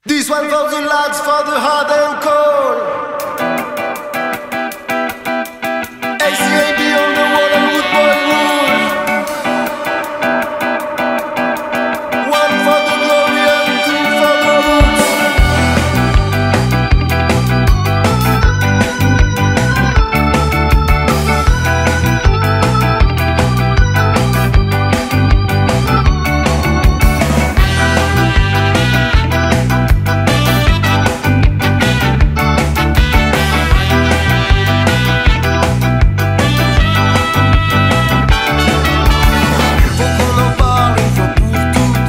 This one for the lads, for the hard and cold. ACAB on the wall and Woodboy rule. One for the glory and two for the roots.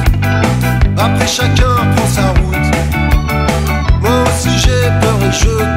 Chacun prend sa route. Moi aussi j'ai peur et je